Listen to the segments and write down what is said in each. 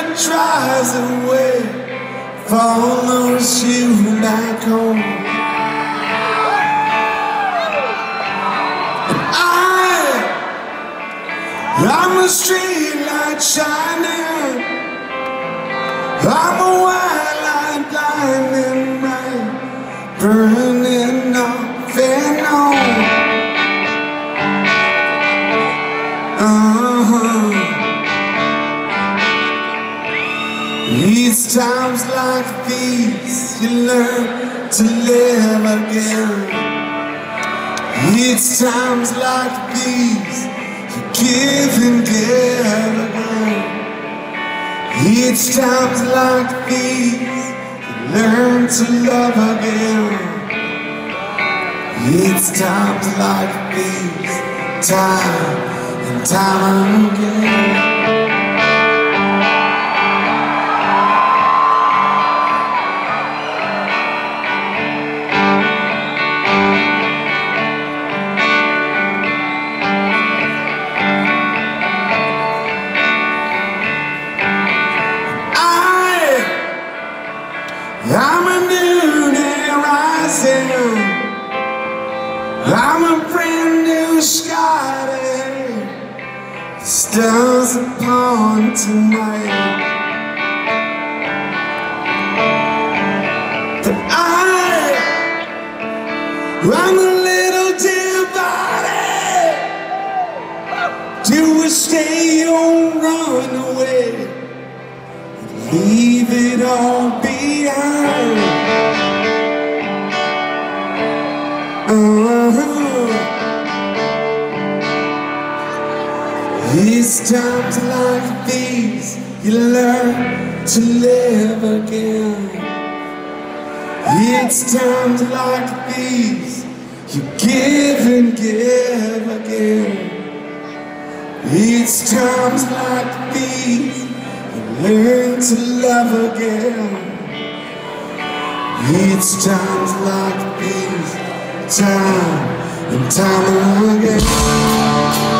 drives away, follows you back home. I'm a street light shining, I'm a white light blinding bright, burning off and on. These times like these, you learn to live again. It's times like these, you give and give again. It's times like these, you learn to love again. It's times like these, time and time again. I'm a new day rising, I'm a brand new sky day, the stars upon tonight. But I'm a little divided. Do we stay or run away? Leave it all behind. It's times like these, you learn to live again. It's times like these, you give and give again. It's times like these, learn to love again. It's times like these, time and time again.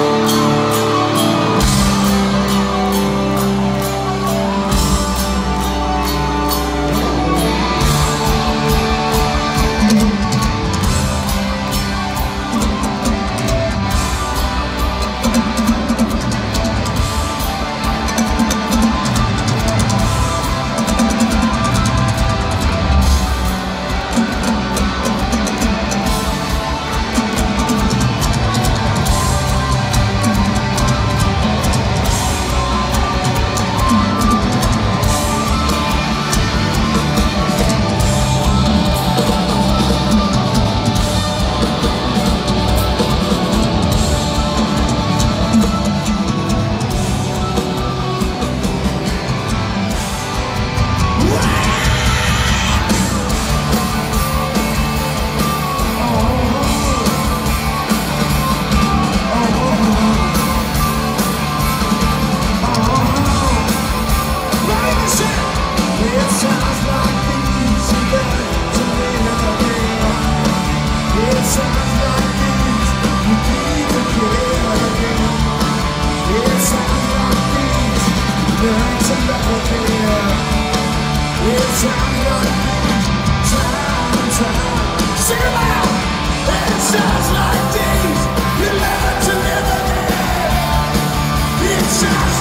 Sing it loud! It sounds like these, you learn to live again. It sounds